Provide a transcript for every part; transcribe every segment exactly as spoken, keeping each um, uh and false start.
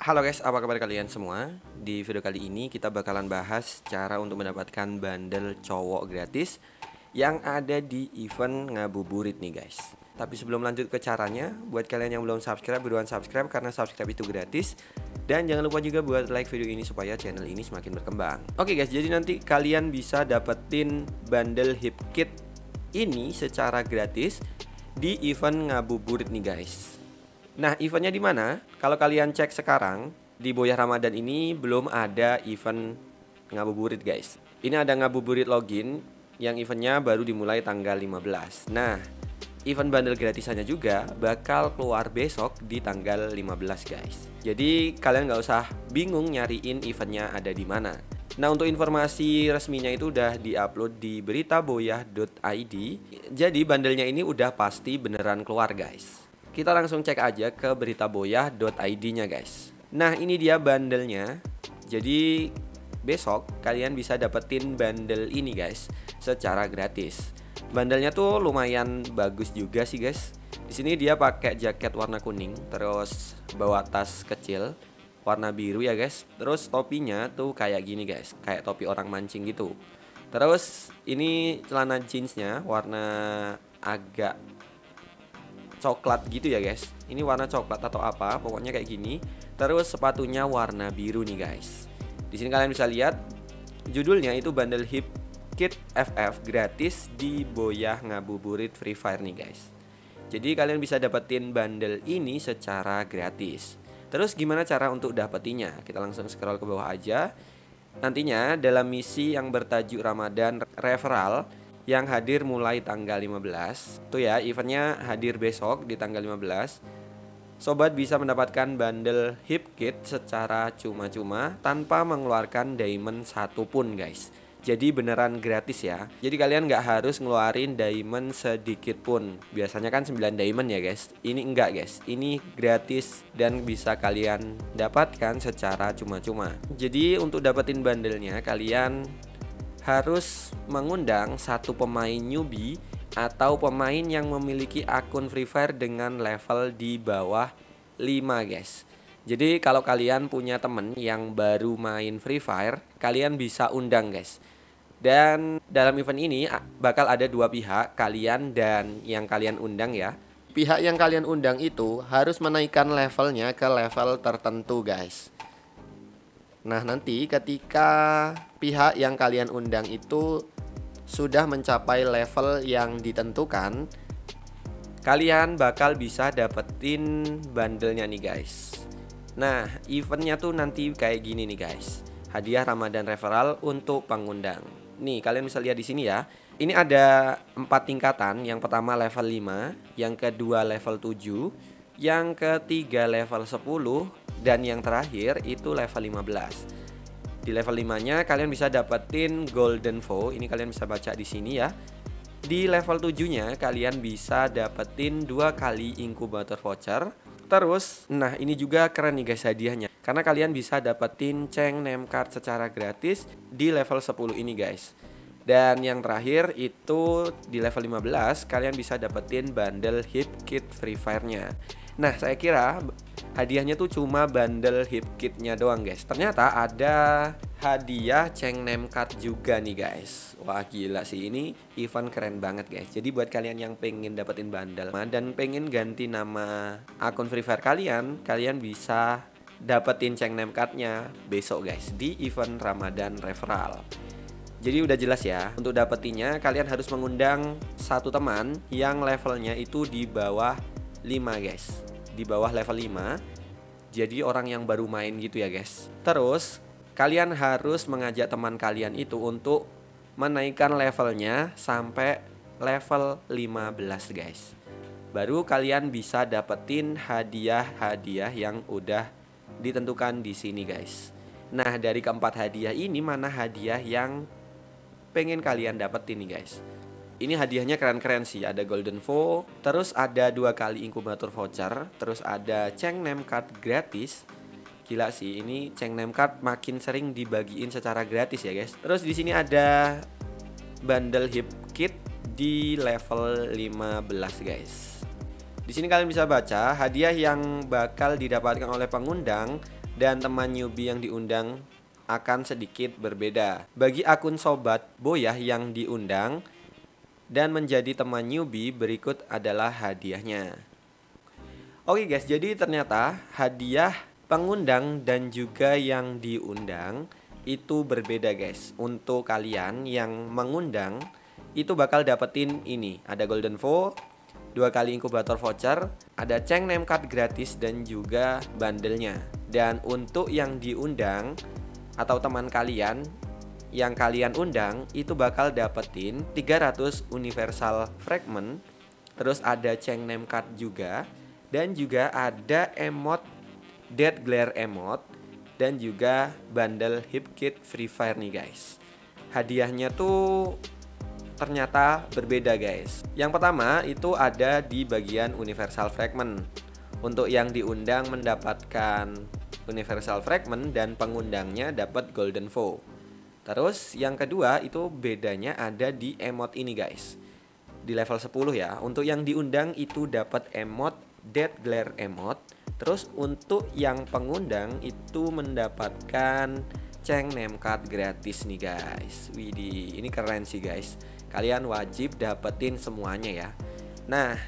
Halo guys, apa kabar kalian semua? Di video kali ini kita bakalan bahas cara untuk mendapatkan bundle cowok gratis yang ada di event ngabuburit nih guys. Tapi sebelum lanjut ke caranya, buat kalian yang belum subscribe, buruan subscribe karena subscribe itu gratis. Dan jangan lupa juga buat like video ini supaya channel ini semakin berkembang. Oke guys, jadi nanti kalian bisa dapetin bundle hip kit ini secara gratis di event ngabuburit nih guys. Nah, eventnya di mana? Kalau kalian cek sekarang di Boyah Ramadan ini belum ada event ngabuburit guys. Ini ada ngabuburit login yang eventnya baru dimulai tanggal lima belas. Nah, event bundle gratisannya juga bakal keluar besok di tanggal lima belas guys. Jadi kalian nggak usah bingung nyariin eventnya ada di mana. Nah, untuk informasi resminya itu udah diupload di beritaboyah dot i d. Jadi bandelnya ini udah pasti beneran keluar guys. Kita langsung cek aja ke beritaboyah dot i d nya guys. Nah, ini dia bandelnya. Jadi besok kalian bisa dapetin bundle ini guys secara gratis. Bandelnya tuh lumayan bagus juga sih guys. Di sini dia pakai jaket warna kuning, terus bawa tas kecil warna biru ya guys. Terus topinya tuh kayak gini guys, kayak topi orang mancing gitu. Terus ini celana jeansnya warna agak coklat gitu ya guys. Ini warna coklat atau apa, pokoknya kayak gini. Terus sepatunya warna biru nih guys. Di sini kalian bisa lihat judulnya itu bundle hip kit F F gratis di Boyah Ngabuburit Free Fire nih guys. Jadi kalian bisa dapetin bundle ini secara gratis. Terus gimana cara untuk dapetinnya? Kita langsung scroll ke bawah aja. Nantinya dalam misi yang bertajuk Ramadan Referral yang hadir mulai tanggal lima belas. Tuh ya, eventnya hadir besok di tanggal lima belas. Sobat bisa mendapatkan bundle hip kit secara cuma-cuma tanpa mengeluarkan diamond satupun guys. Jadi beneran gratis ya. Jadi kalian nggak harus ngeluarin diamond sedikit pun. Biasanya kan sembilan diamond ya guys. Ini enggak guys. Ini gratis dan bisa kalian dapatkan secara cuma-cuma. Jadi untuk dapetin bandelnya kalian harus mengundang satu pemain newbie atau pemain yang memiliki akun Free Fire dengan level di bawah lima guys. Jadi kalau kalian punya temen yang baru main Free Fire, kalian bisa undang guys. Dan dalam event ini bakal ada dua pihak, kalian dan yang kalian undang ya. Pihak yang kalian undang itu harus menaikkan levelnya ke level tertentu guys. Nah, nanti ketika pihak yang kalian undang itu sudah mencapai level yang ditentukan, kalian bakal bisa dapetin bandelnya nih guys. Nah, eventnya tuh nanti kayak gini nih guys. Hadiah Ramadan Referral untuk pengundang. Nih, kalian bisa lihat di sini ya. Ini ada empat tingkatan. Yang pertama level lima, yang kedua level tujuh, yang ketiga level sepuluh, dan yang terakhir itu level lima belas. Di level lima nya kalian bisa dapetin Golden Vow. Ini kalian bisa baca di sini ya. Di level tujuh nya kalian bisa dapetin dua kali inkubator voucher. Terus, nah ini juga keren nih guys hadiahnya. Karena kalian bisa dapetin Cheng name card secara gratis di level sepuluh ini guys. Dan yang terakhir itu di level lima belas kalian bisa dapetin bundle hip kit Free Fire-nya. Nah, saya kira hadiahnya tuh cuma bundle hip kitnya doang guys. Ternyata ada hadiah Cheng name card juga nih guys. Wah gila sih, ini event keren banget guys. Jadi buat kalian yang pengen dapetin bundle dan pengen ganti nama akun Free Fire kalian, kalian bisa dapetin Cheng name cardnya besok guys di event Ramadan Referral. Jadi udah jelas ya, untuk dapetinnya kalian harus mengundang satu teman yang levelnya itu di bawah lima guys. Di bawah level lima. Jadi orang yang baru main gitu ya guys. Terus kalian harus mengajak teman kalian itu untuk menaikkan levelnya sampai level lima belas guys. Baru kalian bisa dapetin hadiah-hadiah yang udah ditentukan di sini guys. Nah, dari keempat hadiah ini mana hadiah yang pengen kalian dapetin nih guys? Ini hadiahnya keren-keren sih. Ada Golden Vow, terus ada dua kali inkubator voucher, terus ada Cheng name card gratis. Gila sih, ini Cheng name card makin sering dibagiin secara gratis ya guys. Terus di sini ada bundle hip kit di level lima belas guys. Di sini kalian bisa baca hadiah yang bakal didapatkan oleh pengundang dan teman newbie yang diundang akan sedikit berbeda. Bagi akun Sobat Boyah yang diundang dan menjadi teman newbie, berikut adalah hadiahnya. Oke guys, jadi ternyata hadiah pengundang dan juga yang diundang itu berbeda guys. Untuk kalian yang mengundang itu bakal dapetin ini, ada Golden Vo, dua kali inkubator voucher, ada Cheng name card gratis dan juga bandelnya. Dan untuk yang diundang atau teman kalian yang kalian undang itu bakal dapetin tiga ratus universal fragment, terus ada Cheng name card juga, dan juga ada emot Dead Glare emote dan juga bundle hip kit Free Fire nih guys. Hadiahnya tuh ternyata berbeda guys. Yang pertama itu ada di bagian universal fragment. Untuk yang diundang mendapatkan universal fragment dan pengundangnya dapat Golden Vo. Terus yang kedua itu bedanya ada di emote ini guys. Di level sepuluh ya. Untuk yang diundang itu dapat emote Dead Glare emote. Terus untuk yang pengundang itu mendapatkan Cheng name card gratis nih guys. Widih, ini keren sih guys. Kalian wajib dapetin semuanya ya. Nah,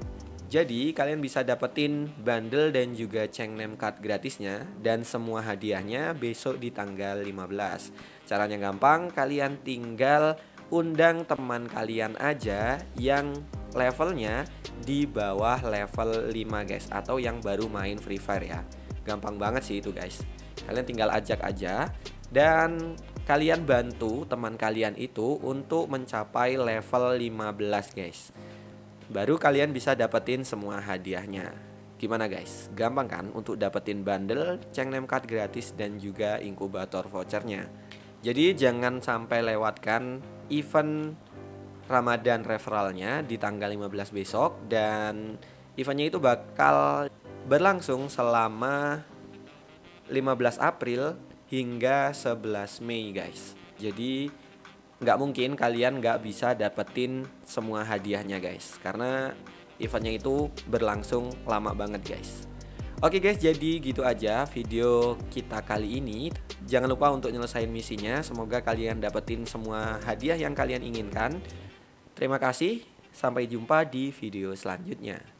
jadi kalian bisa dapetin bundle dan juga Cheng name card gratisnya dan semua hadiahnya besok di tanggal lima belas. Caranya gampang, kalian tinggal undang teman kalian aja yang levelnya di bawah level lima guys, atau yang baru main Free Fire ya. Gampang banget sih itu guys. Kalian tinggal ajak aja dan kalian bantu teman kalian itu untuk mencapai level lima belas guys. Baru kalian bisa dapetin semua hadiahnya. Gimana guys? Gampang kan untuk dapetin bundle, Cheng name card gratis dan juga inkubator vouchernya. Jadi jangan sampai lewatkan event Ramadan referralnya di tanggal lima belas besok. Dan eventnya itu bakal berlangsung selama lima belas April hingga sebelas Mei guys. Jadi nggak mungkin kalian nggak bisa dapetin semua hadiahnya guys, karena eventnya itu berlangsung lama banget guys. Oke guys, jadi gitu aja video kita kali ini. Jangan lupa untuk nyelesain misinya. Semoga kalian dapetin semua hadiah yang kalian inginkan. Terima kasih, sampai jumpa di video selanjutnya.